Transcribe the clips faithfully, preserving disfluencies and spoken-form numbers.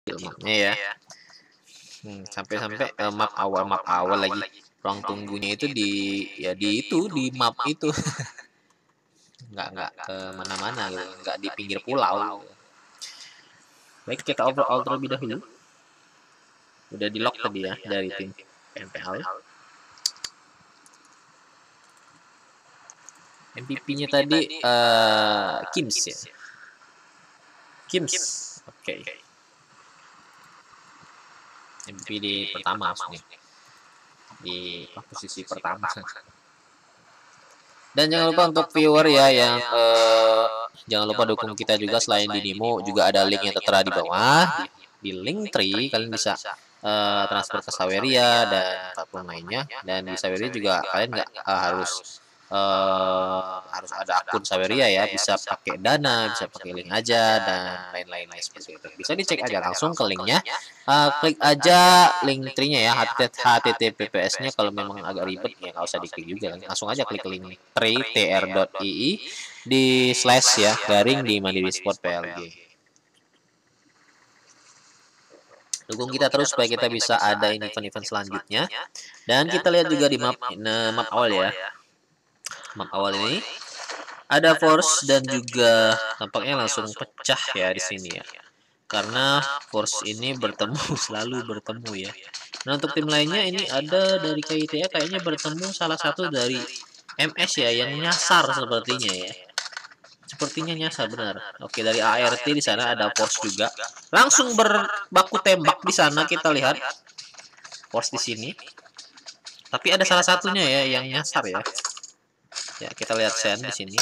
mapnya ya. Hmm, sampai-sampai uh, map awal map awal lagi ruang tunggunya itu di ya di itu di map itu nggak nggak ke mana-mana gitu, nggak di pinggir pulau. Baik, kita overall terlebih dahulu. Udah di lock tadi ya dari tim N P L. M V P-nya tadi uh, Kims ya. Kims. Oke. Okay. M V P di pertama maksudnya. Di posisi pertama. Dan jangan lupa untuk viewer ya yang uh, jangan lupa dukung kita juga selain di Nimo juga ada link yang tertera di bawah di, di link tree kalian bisa uh, transfer ke Saweria dan apapun lainnya, dan di Saweria juga kalian nggak uh, harus uh, harus ada akun Saweria ya, bisa pakai Dana, bisa pakai link aja dan lain-lainnya seperti itu. Bisa dicek aja langsung ke linknya, uh, klik aja link tree-nya ya, H T T P S-nya kalau memang agak ribet ya nggak usah diklik juga, langsung aja klik link tree tr.ii di slash ya garing di Mandiri Sport P L G. Dukung kita terus supaya kita bisa ada ini event-event selanjutnya. Dan kita lihat juga di map map awal ya. Map awal ini ada force dan juga tampaknya langsung pecah ya di sini ya. Karena force ini bertemu selalu bertemu ya. Nah, untuk tim lainnya ini ada dari K I T A kayaknya bertemu salah satu dari M S ya yang nyasar sepertinya ya. Sepertinya nyasar benar. Oke, dari A R T di sana ada force juga. Langsung berbaku tembak di sana kita lihat. Force di sini. Tapi ada salah satunya ya yang nyasar ya. Ya, kita lihat Sen di sini.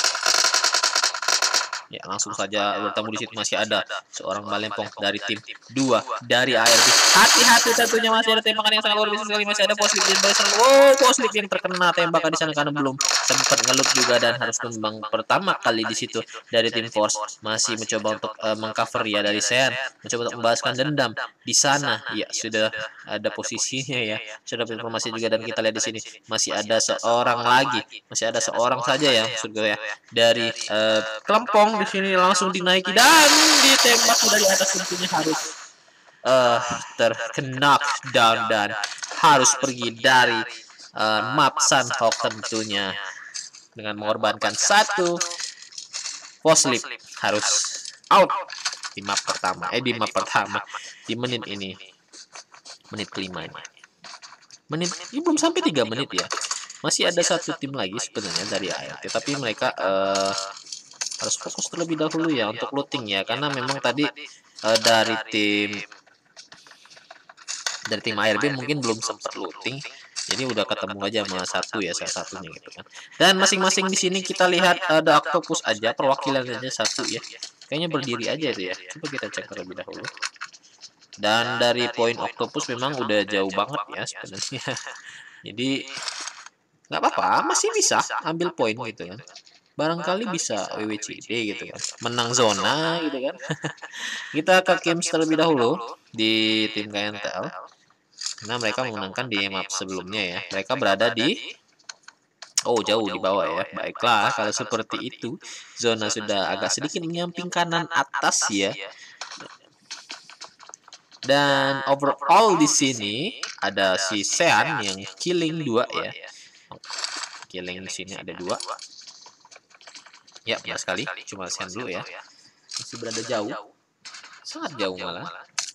Ya, langsung saja bertemu di situ masih ada seorang Balempong dari tim dua dari A R T. Hati-hati tentunya masih ada tembakan yang sangat luar biasa sekali, masih ada Poslik di sana. Wow, Poslik yang terkena tembakan di sana karena belum sempat ngelup juga dan harus tumbang pertama kali di situ dari tim Force. Masih mencoba untuk uh, mengcover ya dari Sen, mencoba untuk membalaskan dendam di sana. Ya, sudah ada posisinya ya. Sudah ada informasi juga dan kita lihat di sini masih ada seorang lagi, masih ada seorang saja ya maksud gue ya dari uh, Kelempong di sini langsung dinaiki dan ditembak dari atas, tentunya harus uh, terkena down dan harus pergi dari uh, map Sunhawk tentunya dengan mengorbankan satu Poslik, harus out di map pertama eh di map pertama di menit ini, menit kelima ini. Menit ini belum sampai tiga menit ya. Masih ada satu tim lagi sebenarnya dari A R T, tapi mereka uh, harus fokus terlebih dahulu ya untuk looting ya, karena memang tadi uh, dari tim dari tim A R B mungkin belum sempat looting, jadi udah ketemu aja sama satu ya salah satunya gitu kan. Dan masing-masing di sini kita lihat ada Octopus aja, perwakilan aja satu ya, kayaknya berdiri aja itu ya. Coba kita cek terlebih dahulu. Dan dari poin Octopus memang udah jauh banget ya sebenarnya. Jadi nggak apa-apa, masih bisa ambil poin gitu kan. Barangkali bisa W W C D gitu kan, menang zona gitu kan. Kita ke Kims terlebih dahulu di tim K N T L, karena mereka memenangkan di map sebelumnya ya. Mereka berada di oh jauh di bawah ya. Baiklah kalau seperti itu, zona sudah agak sedikit menyamping kanan atas ya. Dan overall di sini ada si Sean yang killing dua ya. Killing di sini ada dua. Ya, benar sekali. Cuma Sen dulu ya. Masih berada jauh. Sangat jauh malah.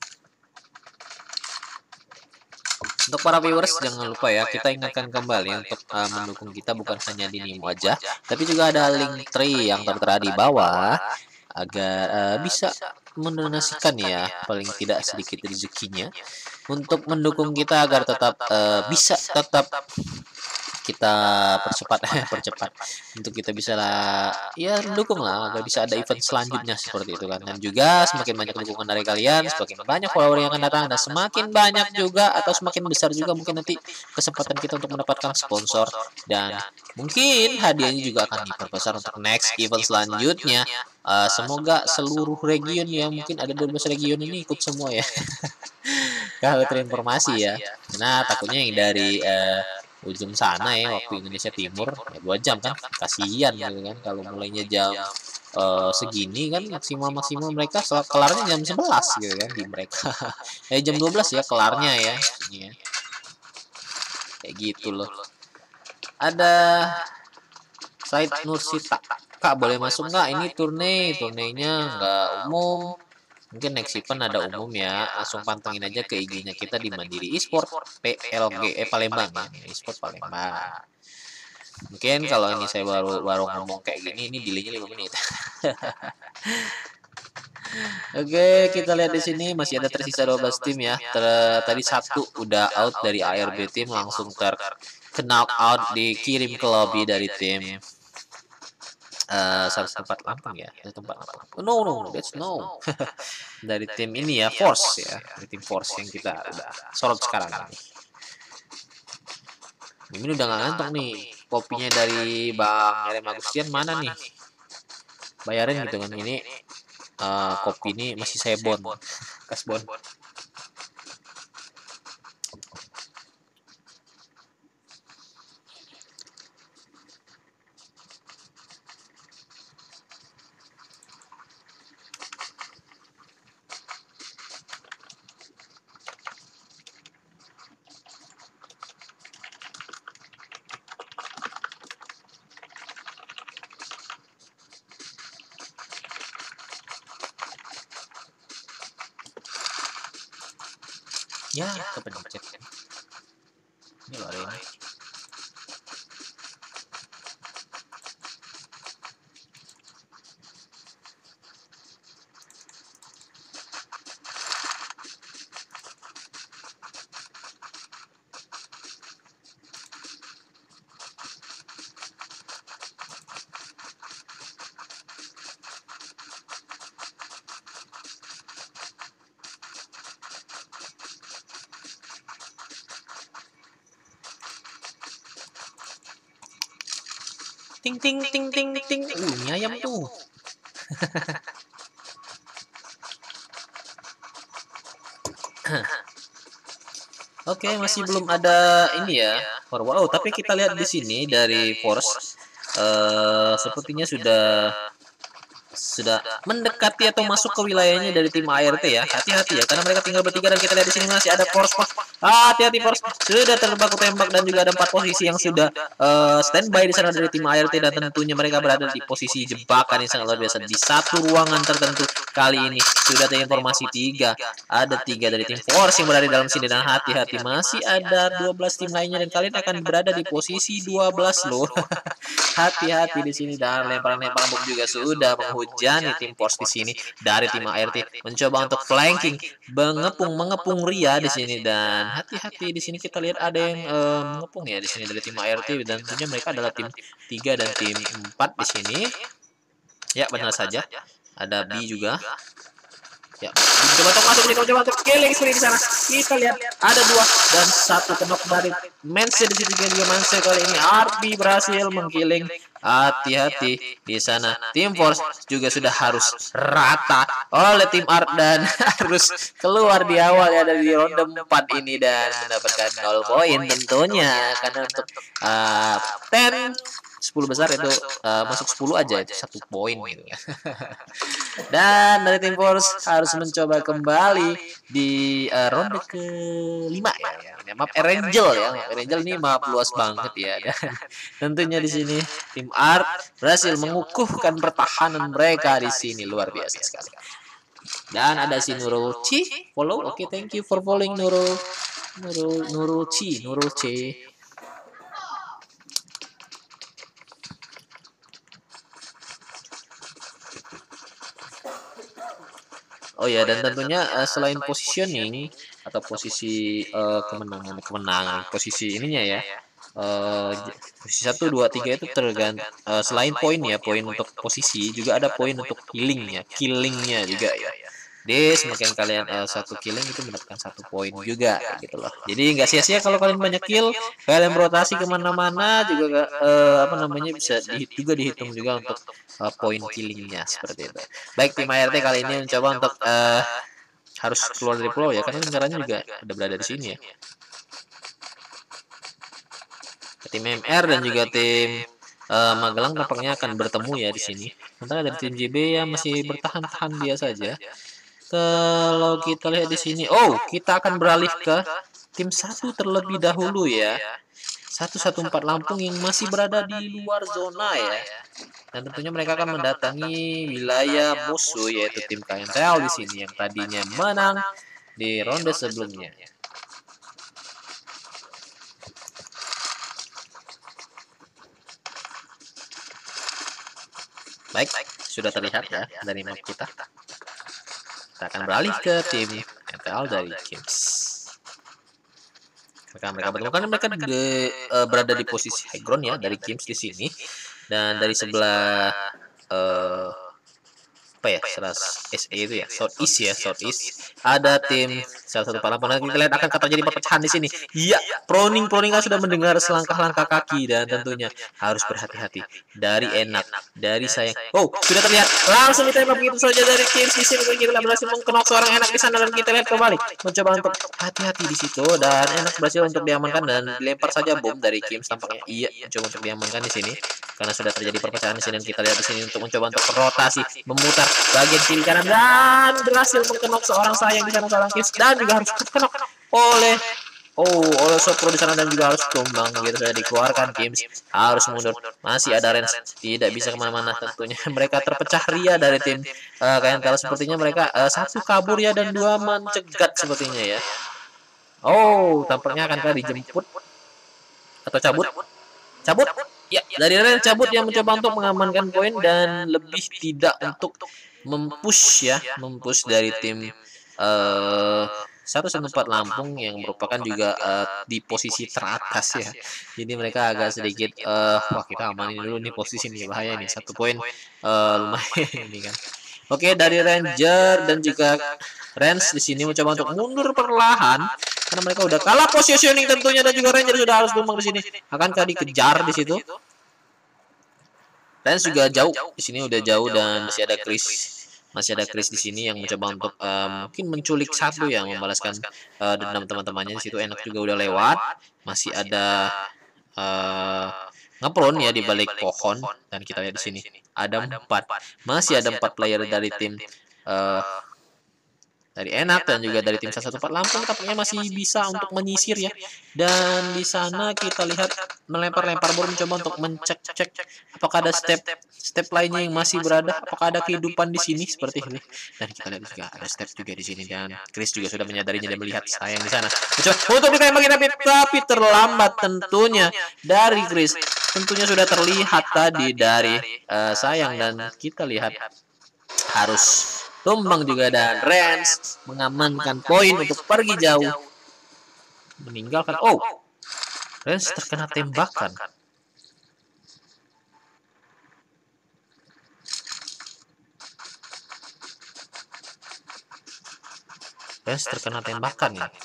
Untuk para viewers jangan lupa ya, kita ingatkan kembali untuk uh, mendukung kita bukan hanya di Nimo aja, tapi juga ada link tree yang tertera di bawah agar uh, bisa mendonasikan ya paling tidak sedikit rezekinya untuk mendukung kita agar tetap uh, bisa tetap kita percepat percepat untuk kita bisa lah ya mendukung lah agar bisa ada event selanjutnya seperti itu kan. Dan juga semakin banyak dukungan dari kalian, semakin banyak follower yang akan datang, dan semakin banyak juga atau semakin besar juga mungkin nanti kesempatan kita untuk mendapatkan sponsor, dan mungkin hadiahnya juga akan diperbesar untuk next event selanjutnya. Uh, semoga seluruh region ya, mungkin ada dua belas region ini ikut semua ya. Kalau terinformasi ya. Nah takutnya yang dari uh, ujung sana ya waktu Indonesia Timur ya dua jam kan, kasihan gitu kan kalau mulainya jam uh, segini kan maksimal maksimal mereka kelarnya jam sebelas gitu kan di mereka. Eh jam dua belas ya kelarnya ya ini ya. Kayak gitu loh. Ada Said Nursita. Kak boleh masuk nggak? Ini turne, turnenya nggak umum. Mungkin next event ada umum ya. Langsung pantengin aja ke I G-nya kita di Mandiri Esport P L G E Palembang ya. Esport Palembang. Mungkin kalau ini saya baru baru ngomong kayak gini, ini delaynya lima menit. Oke, kita lihat di sini masih ada tersisa dua belas tim ya. Ter tadi satu udah out dari A R B tim, langsung ter knock out, dikirim ke lobby dari tim uh, tempat Lampung ya, dari tempat Lampung. No no, no that's no. Dari tim ini ya, Force ya, dari tim Force yang kita udah sorot sekarang ini. Ini udah nggak ngantuk nih. Kopinya dari Bang Erem Agustian mana nih? Bayarin gitu kan ini. Uh, kopi ini masih saya bon, kasbon. Ya, kepencet. Ini loh ini. Ting ting ting ting ting. Uh, ini ayam tuh. Oke, okay, masih belum ada ini ya. Wow, tapi kita lihat di sini dari Force uh, sepertinya sudah sudah mendekati atau masuk ke wilayahnya dari tim A R T ya. Hati-hati ya, karena mereka tinggal bertiga dan kita lihat di sini masih ada Force. Ah, hati-hati Force, sudah terbaku tembak dan juga ada empat posisi yang sudah uh, standby di sana dari tim A R T dan tentunya mereka berada di posisi jebakan yang sangat luar biasa di satu ruangan tertentu. Kali ini sudah ada informasi tiga, ada tiga dari tim Force yang berada di dalam sini dan hati-hati masih ada dua belas tim lainnya dan kalian akan berada di posisi dua belas loh. Hati-hati di sini dan lemparan-lemparan bom juga sudah menghujani tim Force di sini dari tim A R T mencoba untuk flanking, mengepung mengepung Ria di sini dan hati-hati di sini kita lihat ada yang uh, mengepung ya di sini dari tim A R T dan tentunya mereka adalah tim tiga dan tim empat di sini. Ya benar saja. Ada B juga. Ya, coba untuk masuk nih, coba untuk killing spree di sana. Kita lihat ada dua dan satu kenok dari Manse di sini juga Manse kali ini. Arby berhasil mengkilling. Hati-hati di sana. Tim Force juga sudah harus rata oleh tim Art dan harus keluar di awal ya dari ronde empat ini dan mendapatkan nol poin tentunya karena untuk uh, ten sepuluh besar itu uh, masuk sepuluh aja itu satu poin gitu ya. Dan dari tim Force harus mencoba kembali di uh, ronde kelima ya. ya. Map Erangel ya. Map Erangel ini map luas banget ya. Dan tentunya di sini tim Art berhasil mengukuhkan pertahanan mereka di sini luar biasa sekali. Dan ada si Nurul Ci follow. Oke, okay, thank you for following Nurul. Nurul Nurul Ci, Nurul C. Oh ya, dan tentunya uh, selain positioning atau posisi uh, kemenangan, kemenangan, posisi ininya ya, uh, posisi satu, dua, tiga itu tergantung. Uh, selain poin ya, poin untuk posisi juga ada poin untuk killingnya, killingnya juga ya. Jadi semakin kalian uh, satu killing itu mendapatkan satu poin juga, gitu loh. Jadi nggak sia-sia kalau kalian banyak kill, kalian berotasi kemana-mana juga uh, apa namanya bisa di, juga dihitung juga untuk uh, poin killingnya seperti itu. Baik tim A R T kali ini mencoba untuk uh, harus keluar dari pulau ya, karena negaranya juga ada berada di sini ya. Tim M R dan juga tim uh, Magelang tampaknya akan bertemu ya di sini. Sementara dari tim J B ya masih bertahan-tahan dia saja. Kalau kita lihat di sini, oh kita akan beralih ke tim satu terlebih dahulu ya. satu satu empat Lampung yang masih berada di luar zona ya. Dan tentunya mereka akan mendatangi wilayah musuh yaitu tim K N T L di sini yang tadinya menang di ronde sebelumnya. Baik, sudah terlihat ya dari map kita. Kita akan beralih ke tim K N T L dari Kims. Mereka mereka betul karena mereka de, uh, berada di posisi high ground ya dari Kims di sini, dan dari sebelah uh, apa ya, sebelah S E itu ya, South East ya, South East ada tim salah satu Lampung. Nanti kita lihat akan terjadi perpecahan di sini. Iya, Proning Proning sudah mendengar selangkah-langkah kaki dan tentunya harus berhati-hati dari Enak, dari Sayang. Oh, sudah terlihat langsung ditembak begitu saja dari Kims di sini. Kita berhasil mengkenok seorang Enak di sana dan kita lihat kembali mencoba untuk hati-hati di situ dan Enak berhasil untuk diamankan dan dilempar saja bom dari Kims tampaknya. Iya, mencoba untuk diamankan di sini karena sudah terjadi perpecahan di sini. Dan kita lihat di sini untuk mencoba untuk rotasi memutar bagian kiri kanan dan berhasil mengkenok seorang Sayang di sana, seorang Kims, dan juga harus terkenok oleh oh oleh Sopro di sana dan juga harus tumbang gitu saja dikeluarkan. Kims harus mundur, masih ada Rens, tidak bisa kemana-mana tentunya. Mereka terpecah ria dari tim uh, K N T L. Sepertinya mereka uh, satu kabur ya dan dua mencegat sepertinya ya. Oh, tampaknya akankah dijemput atau cabut? Cabut? Ya, dari Ren cabut yang mencoba untuk mengamankan poin dan lebih tidak untuk mempush ya, mempush dari tim uh, satu satu empat Lampung yang merupakan juga uh, di posisi teratas ya. Jadi mereka agak sedikit uh, wah kita amanin dulu nih posisi nih, bahaya nih, satu poin uh, lumayan ini kan. Oke, dari Ranger dan juga Rens di sini mencoba untuk mundur perlahan karena mereka udah kalah positioning tentunya, dan juga Ranger sudah harus tumbang di sini. Akankah dikejar di situ? Rens juga jauh di sini, udah jauh, dan masih ada Chris, masih ada Chris di sini yang mencoba untuk uh, mungkin menculik satu yang membalaskan uh, dendam teman-temannya di situ. Enak juga udah lewat, masih ada uh, ngepron ya di balik pohon, dan kita lihat di sini ada empat, masih ada empat player dari tim uh, dari Enak dan juga dari tim satu satu empat Lampung tampaknya masih bisa untuk menyisir ya. Dan di sana kita lihat melempar-lempar bor, mencoba untuk mencek-cek apakah ada step step lainnya yang masih berada, apakah ada kehidupan di sini seperti ini. Dan kita lihat juga ada step juga di sini, dan Chris juga sudah menyadarinya dan melihat Sayang di sana. Mencoba untuk ditembak tapi, tapi terlambat tentunya dari Chris. Tentunya sudah terlihat tadi dari uh, Sayang, dan kita lihat harus tumbang juga, dan Rens mengamankan poin untuk pergi jauh meninggalkan. Oh, Rens terkena tembakan. Rens terkena tembakan ya.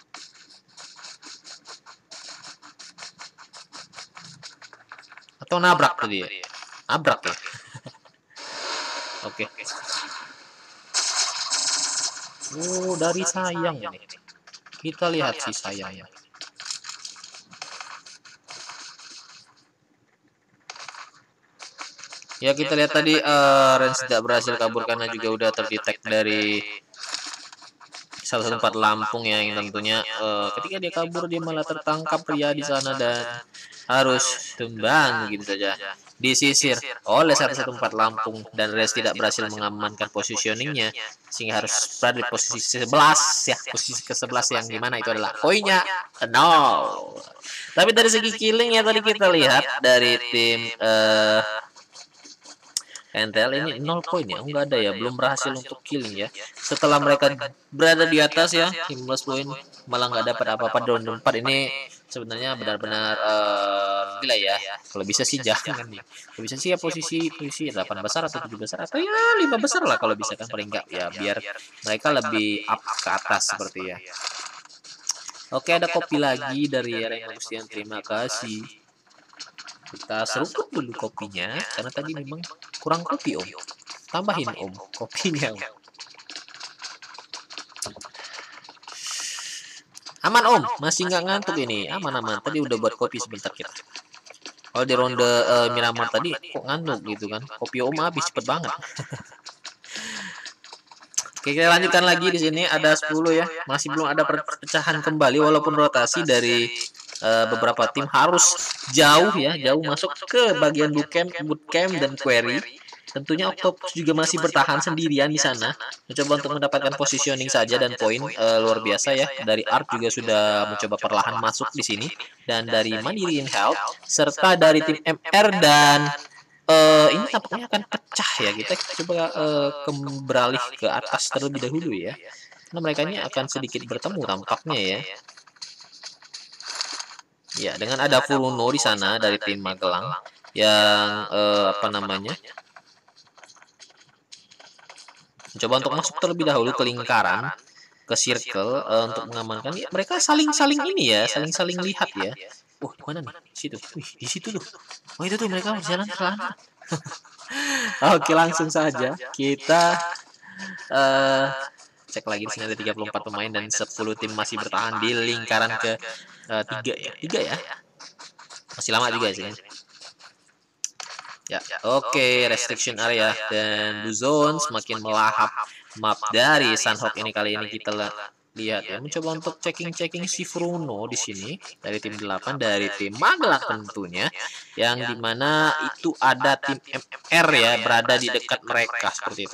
Atau nabrak tadi ya? Nabrak ya. Oke. Okay. Oh, dari Sayang ini. Kita lihat si Sayangnya. Ya, kita lihat tadi uh, Rens tidak berhasil kabur karena juga udah terdetek dari satu satu empat Lampung ya, yang tentunya uh, ketika dia kabur dia malah tertangkap pria di sana dan harus tumbang gitu saja, disisir oleh satu satu empat Lampung, dan Rens tidak berhasil mengamankan positioningnya sehingga harus berada di posisi sebelas ya, posisi ke sebelas yang dimana itu adalah poinnya nol. Tapi dari segi killing ya tadi kita lihat dari tim uh, K N T L ini nol poin ya, enggak ada ya, belum berhasil untuk killing ya. Setelah mereka berada di atas ya, lima belas poin, malah nggak dapat apa-apa di round empat ini. Sebenarnya benar-benar uh, gila ya. Kalau bisa sih jangan nih. Kalau bisa sih ya posisi posisi delapan besar atau tujuh besar atau ya lima besar lah kalau bisa kan, paling enggak ya, biar mereka lebih up ke atas seperti ya. Oke, ada kopi lagi dari Reng Agustian, terima kasih. Kita seruput dulu kopinya karena tadi memang kurang kopi Om. Tambahin Om kopinya Om. Aman Om, masih nggak ngantuk ini. Aman-aman. Tadi udah buat kopi sebentar kita. Kalau di ronde uh, Miramar tadi kok ngantuk gitu kan. Kopi Om habis cepet banget. Oke, kita lanjutkan lagi di sini ada sepuluh ya. Masih belum ada perpecahan kembali walaupun rotasi dari uh, beberapa tim harus jauh ya, jauh masuk ke bagian bootcamp, bootcamp dan query. Tentunya Octopus juga masih bertahan sendirian di sana, mencoba untuk mendapatkan positioning saja dan poin uh, luar biasa ya. Dari Art juga sudah mencoba perlahan masuk di sini, dan dari Mandiri in Health serta dari tim M R dan uh, ini tampaknya akan pecah ya. Kita coba uh, ke beralih ke atas terlebih dahulu ya, karena mereka ini akan sedikit bertemu tampaknya ya. Ya, dengan ada Furuno di sana dari tim Magelang yang uh, apa namanya? Mencoba untuk masuk terlebih dahulu ke lingkaran, ke circle uh, untuk mengamankan. Ya, mereka saling-saling ini ya, saling-saling lihat ya. Oh, di mana nih? Di situ. Wih, di situ tuh. Oh, itu tuh mereka berjalan pelan. Oke, langsung saja kita uh, cek lagi di sini ada tiga puluh empat pemain dan sepuluh tim masih bertahan di lingkaran ke uh, tiga ya. tiga ya. Masih lama juga sih. Ya, oke, okay, restriction area dan blue zone semakin melahap map dari Sunhawk ini. Kali ini kita lihat ya, mencoba untuk checking-checking si Furuno di sini dari tim delapan dari tim Magelang tentunya, yang dimana itu ada tim M R ya berada di dekat mereka seperti itu.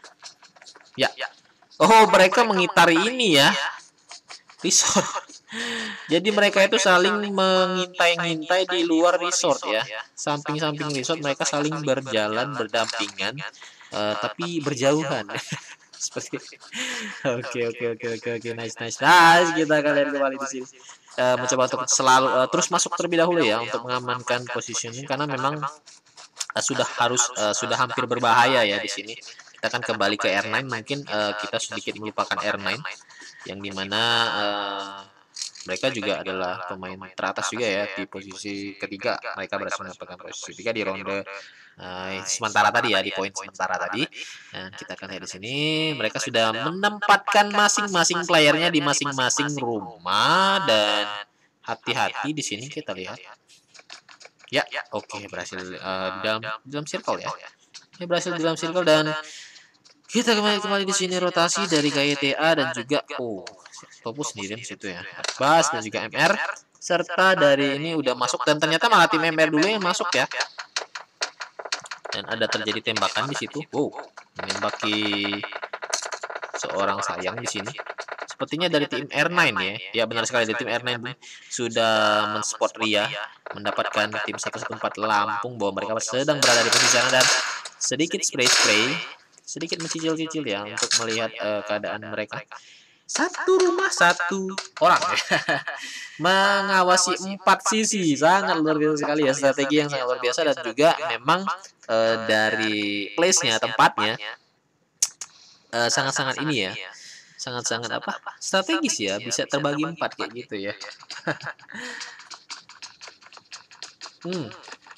Ya, oh mereka mengitari ini ya, resort. Jadi mereka itu saling mengintai-ngintai di luar resort ya. Samping-samping resort mereka saling berjalan berdampingan, uh, tapi berjauhan. Seperti oke oke oke oke oke nice nice nice. Kita kalian kembali di sini. Uh, mencoba untuk selalu uh, terus masuk terlebih dahulu ya untuk mengamankan positioning, karena memang uh, sudah harus uh, sudah hampir berbahaya ya di sini. Kita akan kembali ke R sembilan, mungkin uh, kita sedikit melupakan R sembilan yang dimana uh, mereka juga adalah pemain teratas juga ya di posisi ketiga. Mereka berhasil mendapatkan posisi ketiga di ronde uh, sementara tadi ya, di poin sementara tadi. Dan kita akan lihat di sini mereka sudah menempatkan masing-masing playernya di masing-masing rumah, dan hati-hati di sini kita lihat. Ya, oke okay, berhasil uh, di dalam di dalam circle ya. Ini berhasil di dalam circle dan kita kembali kembali di sini rotasi dari K Y T A dan juga oh Octopus sendiri di situ ya. Bas dan juga M R serta dari ini udah masuk, dan ternyata malah tim M R dulu yang masuk ya. Dan ada terjadi tembakan di situ. Wow, menembaki seorang sayang di sini. Sepertinya dari tim R sembilan ya. Ya benar sekali, dari tim R sembilan sudah menspot Ria, mendapatkan tim seratus empat Lampung bahwa mereka sedang berada di posisi sana, dan sedikit spray-spray, sedikit mencicil-cicil ya untuk melihat uh, keadaan mereka. Satu rumah satu orang mengawasi empat sisi, sangat luar biasa sekali ya, strategi yang sangat luar biasa. Dan juga memang uh, dari place-nya, tempatnya sangat-sangat uh, ini ya, sangat-sangat apa strategis ya, bisa terbagi empat kayak gitu ya. hmm.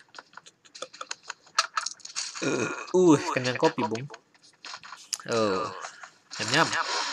Uh, kenyang kopi bung. Oh, nyam.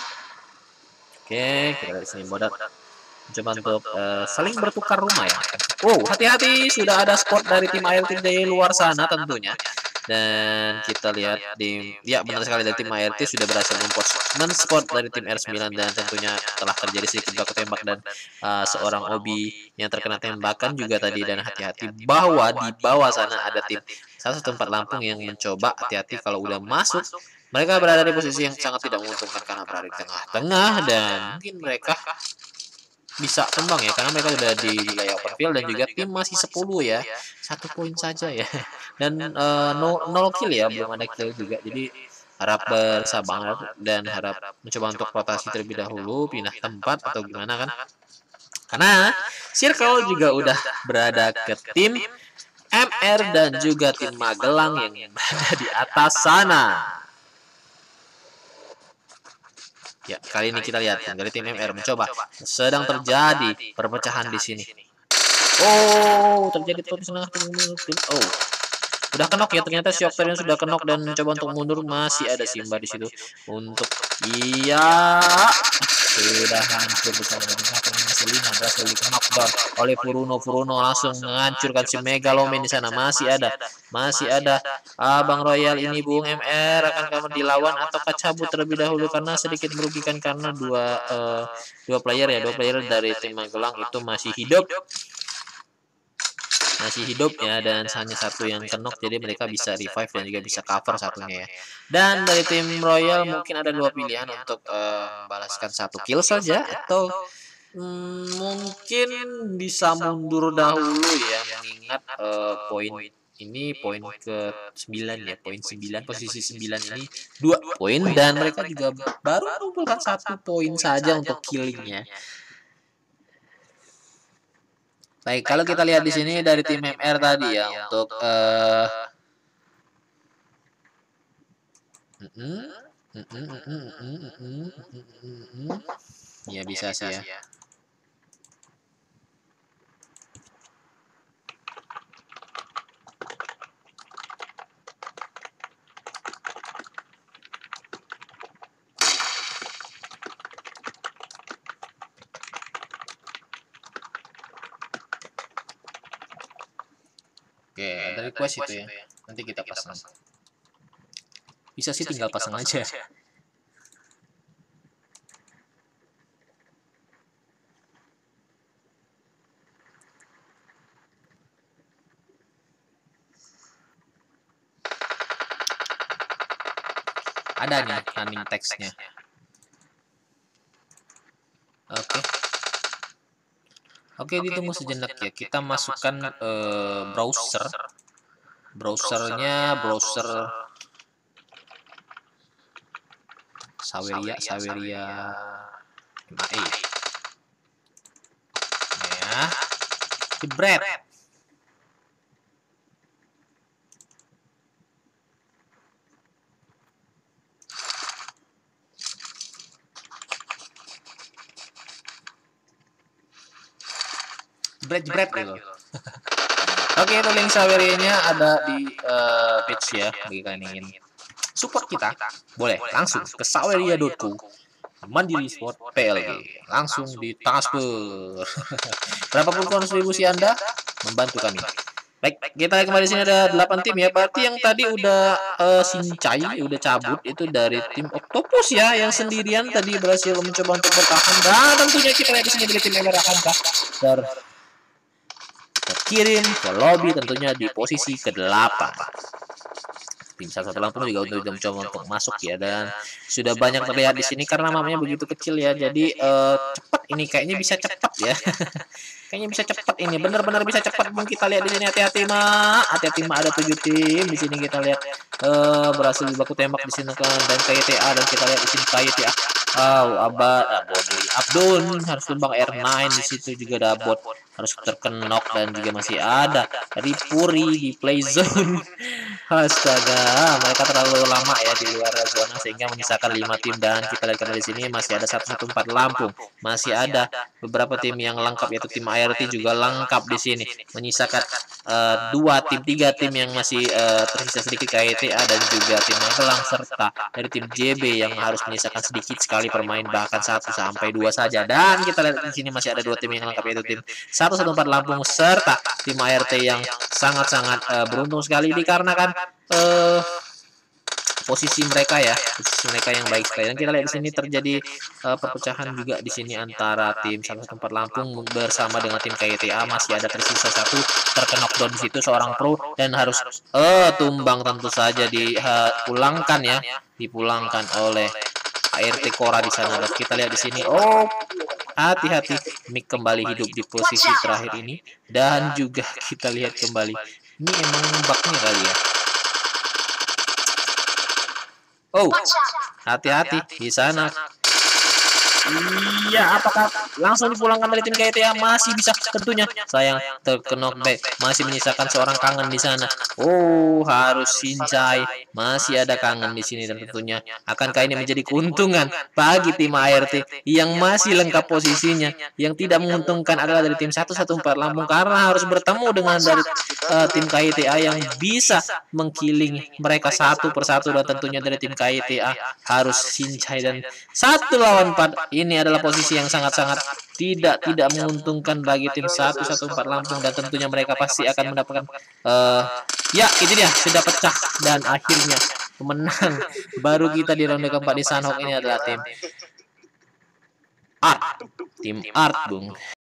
Oke, kita lihat sini Bodat coba untuk uh, saling bertukar rumah ya. Oh, hati-hati, sudah ada spot dari tim A R T dari luar sana tentunya. Dan kita lihat di ya benar sekali, dari tim A R T sudah berhasil men-spot dari tim R sembilan, dan tentunya telah terjadi sedikit baku tembak dan uh, seorang Obi yang terkena tembakan juga tadi. Dan hati-hati bahwa di bawah sana ada tim satu tempat Lampung yang mencoba, hati-hati kalau udah masuk. Mereka berada di posisi yang sangat tidak menguntungkan karena berada di tengah-tengah, dan mungkin mereka bisa tumbang ya, karena mereka udah di wilayah open field, dan juga tim masih sepuluh ya, satu poin saja ya, dan uh, no, nol kill ya, belum ada kill juga. Jadi harap bersabar dan harap mencoba untuk rotasi terlebih dahulu, pindah tempat atau gimana kan, karena circle juga udah berada ke tim M R dan juga tim Magelang yang berada di atas sana. Ya, kali ini kita lihat dari tim M R mencoba, sedang terjadi perpecahan di sini. Oh, terjadi perpecahan tim. Oh, udah kenok ya, ternyata si Octarian sudah kenok dan mencoba untuk mundur. Masih ada Simba di situ untuk iya. sudah hancur bersama dengan satu masih lima berhasil di knockdown oleh Furuno. Furuno langsung menghancurkan si Megaloman di sana. Masih ada, masih ada Abang Royal ini Bung M R akan kamu dilawan atau cabut terlebih dahulu karena sedikit merugikan karena dua uh, dua player ya, dua player dari tim Magelang itu masih hidup. Masih hidup ya, dan hanya satu yang kenok, jadi mereka bisa revive dan juga bisa cover satunya ya. Dan dari tim Royal mungkin ada dua pilihan untuk uh, membalaskan satu kill saja, atau hmm, mungkin bisa mundur dahulu ya, mengingat uh, poin ini poin ke sembilan ya, poin sembilan, posisi sembilan ini dua poin, dan mereka juga baru mengumpulkan satu poin saja untuk killingnya. Baik, kalau kita lihat di sini dari tim M R tadi ya, untuk uh, ya bisa sih ya. Oke, ada request itu ya. Nanti kita pasang. Bisa sih tinggal pasang aja. Ada nih running text-nya. Oke. Oke, ditunggu sejenak ya. Kita masukkan uh, browser. Browsernya browser Saweria, Saweria M A E. Ya. Jebret. Jebret-jebret gitu. Oke, itu link Sawerianya ada di uh, page ya, bagi kalian yang ingin support kita, boleh langsung ke saweria dot co Mandiri Sport P L G, langsung di transfer. Berapapun kontribusi Anda membantu kami. Baik, kita lihat kembali di sini ada delapan tim ya. Berarti yang tadi udah uh, Sincai udah cabut itu dari tim Octopus ya, yang sendirian tadi berhasil mencoba untuk bertahan. Dan tentunya kita lihat di sini dari tim yang akankah ter terkirim ke lobby tentunya di posisi kedelapan. Tim satu satu Lampung juga udah mencoba untuk masuk ya, dan sudah banyak terlihat di sini karena mapnya begitu kecil ya. Jadi uh, cepat ini kayaknya bisa cepat ya. Kayaknya bisa cepat ini, benar-benar bisa cepat. Mungkin kita lihat di sini, hati-hati mah, hati-hati mah ada tujuh tim di sini. Kita lihat uh, berhasil baku tembak di sini kan, dan K Y T A, dan kita lihat di sini K Y T A. Oh, Abad, Abdul harus tumbang R sembilan di situ juga ada bot harus terkenok, dan juga masih ada dari Puri di play zone. Astaga, mereka terlalu lama ya di luar zona sehingga menyisakan lima tim, dan kita lihat kembali di sini masih ada satu satu empat Lampung, masih ada beberapa tim yang lengkap yaitu tim A R T juga lengkap di sini, menyisakan uh, dua tim, tiga tim yang masih uh, tersisa sedikit, K Y T A dan juga tim Magelang, serta dari tim J B yang harus menyisakan sedikit sekali permain, bahkan satu sampai dua saja. Dan kita lihat di sini masih ada dua tim yang lengkap yaitu tim satu satu empat Lampung serta tim A R T yang sangat-sangat uh, beruntung sekali dikarenakan uh, posisi mereka ya, posisi mereka yang baik sekali. Dan kita lihat di sini terjadi uh, perpecahan juga di sini antara tim satu satu empat Lampung bersama dengan tim K Y T A. Masih ada tersisa satu terkena knockdown di situ seorang pro, dan harus uh, tumbang tentu saja dipulangkan ya, dipulangkan oleh A R T Kora di sana. Dan kita lihat di sini, oh hati-hati, Mick kembali hidup di posisi terakhir ini, dan juga kita lihat kembali ini emang bugnya kali ya. Oh, hati-hati di sana. Ya, apakah langsung dipulangkan dari tim K T A? Masih bisa tentunya. Sayang terkena back. Masih menyisakan seorang kangen di sana. Oh, harus Shincai. Masih ada kangen di sini dan tentunya akankah ini menjadi keuntungan bagi tim A R T yang masih lengkap posisinya. Yang tidak menguntungkan adalah dari tim satu satu empat Lampung karena harus bertemu dengan dari uh, tim K T A yang bisa mengkiling mereka satu persatu, dan tentunya dari tim K T A harus Shincai dan satu lawan empat. Ini adalah posisi yang sangat-sangat tidak tidak menguntungkan bagi tim satu satu empat Lampung, dan tentunya mereka pasti akan mendapatkan uh, ya itu dia sudah pecah, dan akhirnya pemenang baru kita di ronde keempat di Sanhok ini adalah tim Art. Tim Art, Bung.